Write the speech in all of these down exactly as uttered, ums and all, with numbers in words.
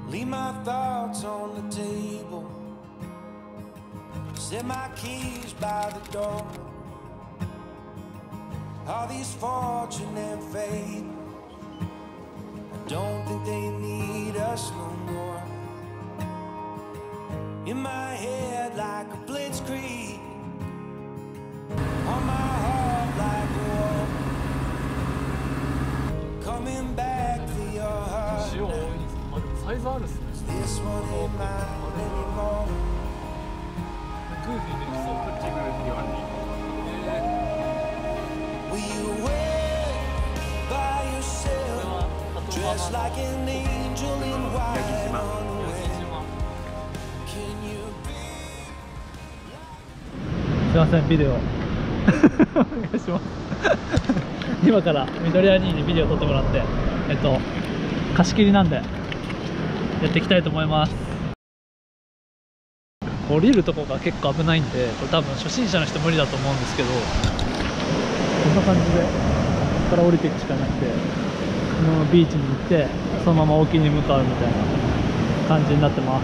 Leave my thoughts on the table. Set my keys by the door. All these fortune and fate, I don't think they need us no more. In my head like a blitzkrieg, on my heart like a war. Coming back for your heart. 塩多いですか？あ、でもサイズあるっすね。 This one ain't mine anymore. グーフィーできそう。こっちグーフィーはに。 Will you wait by yourself, dressed like an angel in white on the way? Can you be? すいません、ビデオお願いします今から緑谷兄にビデオ撮ってもらって、えっと貸し切りなんでやっていきたいと思います。降りるとこが結構危ないんで、これ多分初心者の人無理だと思うんですけど、こんな感じでここから降りていくしかなくて、このままビーチに行ってそのまま沖に向かうみたいな感じになってます。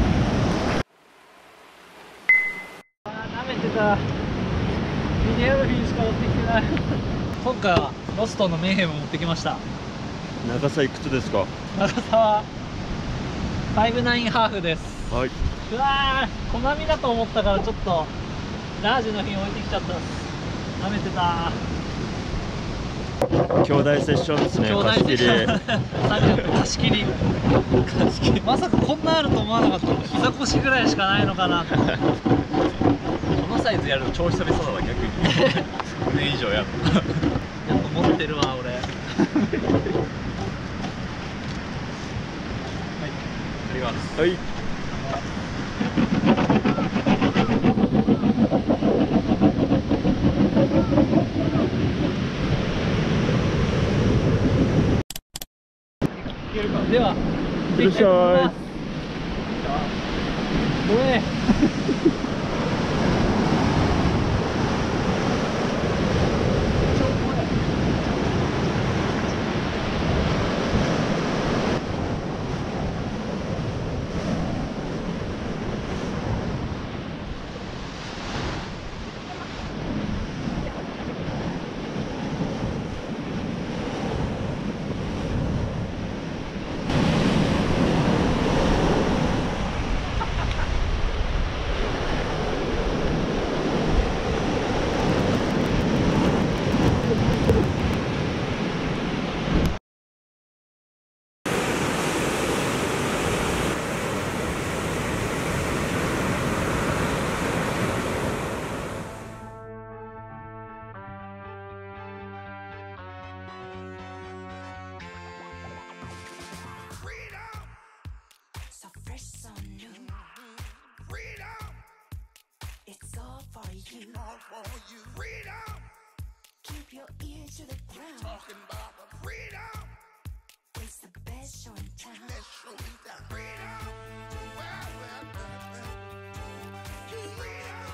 あー、舐めてた。ミニエルフィンしか持ってきてない今回はロストのメイヘムを持ってきました。 長さいくつですか？ 長さはファイブナインハーフです。 はい。 うわー、小波だと思ったからちょっとラージのフィン置いてきちゃったっす。舐めてた。 兄弟セッションですね。 兄弟貸し切り。 貸し切り。貸し切り。まさかこんなあると思わなかった。膝腰ぐらいしかないのかな。このサイズやると調子取りそうだわ、逆に。これ以上やる。 やっぱ持ってるわ、俺。はい。 あります。 はい。 では、 いらっしゃい。 ごめん。 Keep your ear to the ground. Talking about the freedom. It's the best show in town. Best show in town. Freedom. Well, well, well, well. Freedom.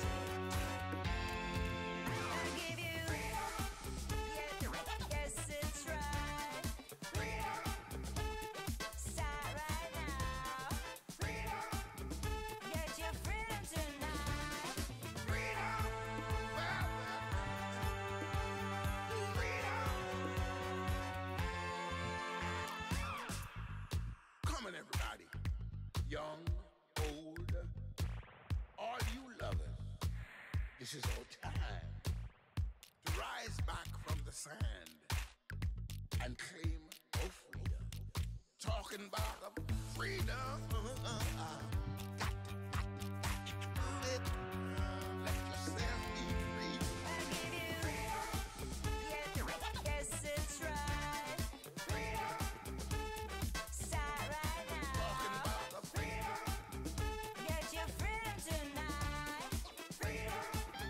I'll give you freedom. Yeah, yes, it's right. Freedom. Start right now. Freedom. Get your freedom tonight. Freedom. Well, well. Everybody, young, old, all you lovers, this is our time to rise back from the sand and claim our freedom. Talking about a freedom. Uh, uh, uh. Let yourself be free. I give you freedom. Yeah, yes, it's right. Freedom. Start right now. Talking about the freedom. Get your freedom tonight. Freedom.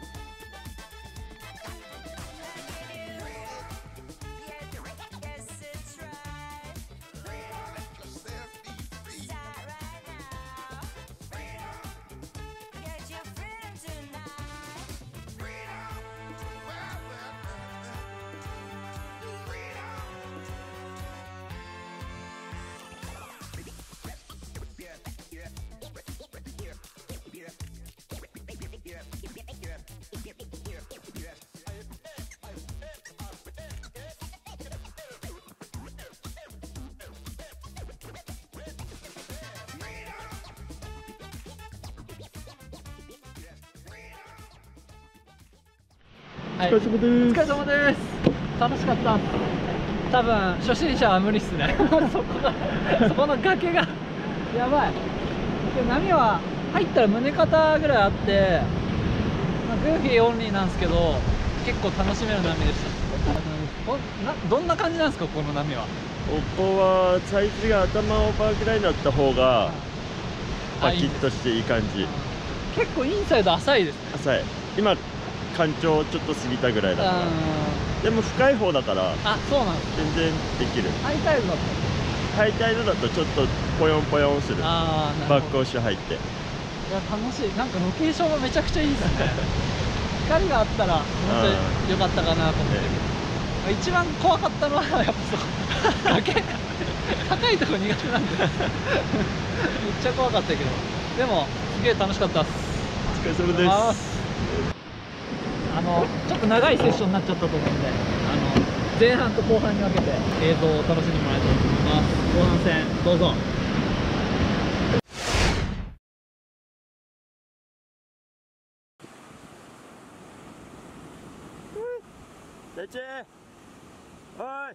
I give you freedom. Yeah, yes, it's right. Freedom. Let yourself be free. Start right now. はい、 お疲れ様です。 お疲れ様です。楽しかった。多分初心者は無理っすね。そこがそこの崖がやばい。で波は入ったら胸肩ぐらいあって、まあ、グーフィーオンリーなんですけど結構楽しめる波でした。こなどんな感じなんですか、この波は。 ここはサイズが頭オーバーぐらいになった方がパキッとしていい感じ。 結構インサイド浅いですね。 浅い。今干潮ちょっと過ぎたぐらいだから。でも深い方だからあ、そうなんです。 全然できる。 ハイタイドだとハイタイドだとちょっとポヨンポヨンする。 あー、なるほど。 バック押し入って。 いや楽しい。なんかロケーションがめちゃくちゃいいですね。光があったらもっと良かったかなと思ってるけど、一番怖かったのはやっぱそう崖高いとこ苦手なんでめっちゃ怖かったけど、でもすげえ楽しかったっす。 お疲れ様です。 あのちょっと長いセッションになっちゃったと思うんで、あの前半と後半に分けて映像を楽しんでもらいたいと思います。後半戦どうぞ。 大地、おい。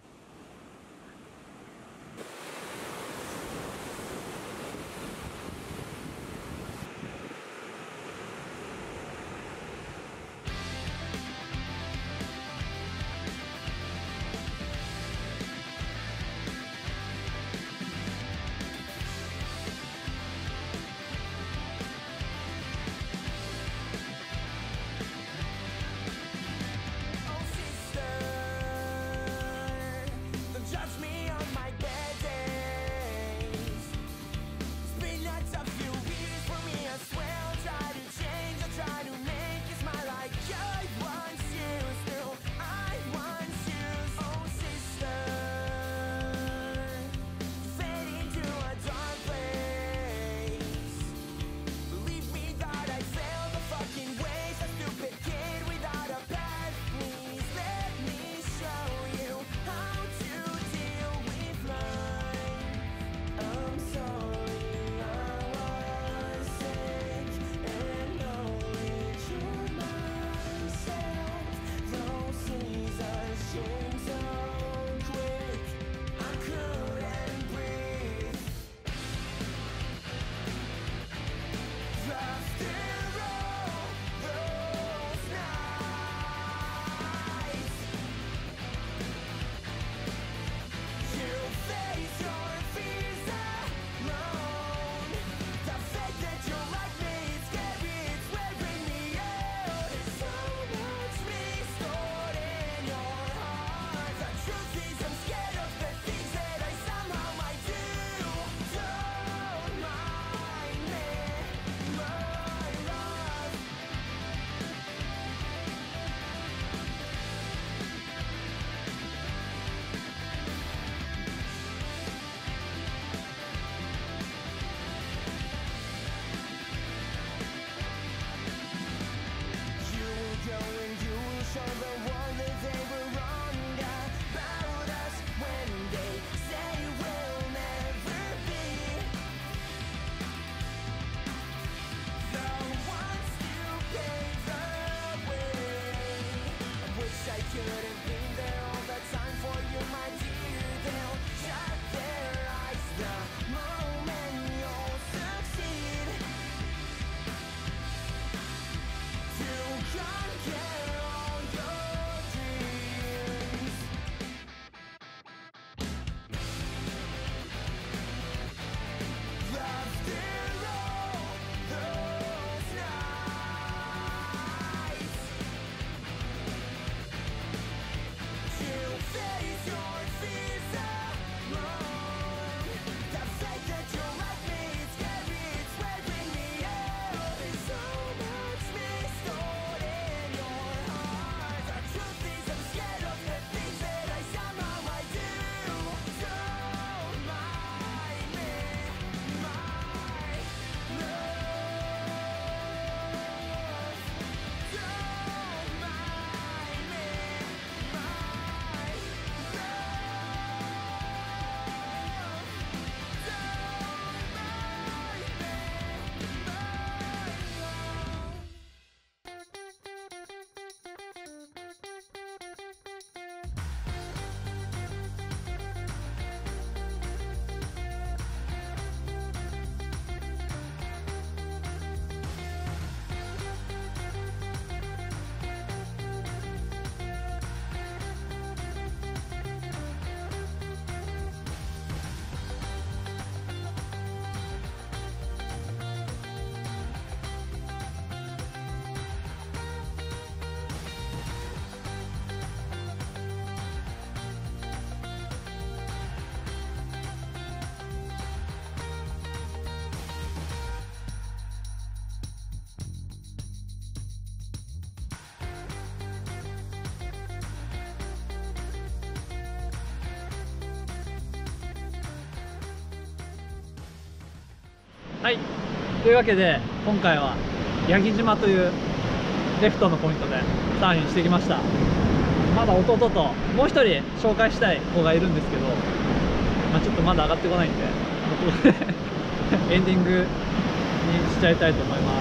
はいというわけで今回は八木島というレフトのポイントでサーフィンしてきました。まだ弟ともう一人紹介したい子がいるんですけど、まあ、ちょっとまだ上がってこないんでエンディングにしちゃいたいと思います。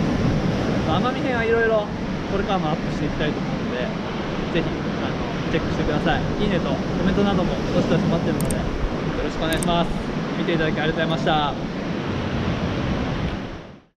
奄美編はいろいろこれからもアップしていきたいと思うので、ぜひあのチェックしてください。いいねとコメントなどもどしどし待ってるのでよろしくお願いします。見ていただきありがとうございました。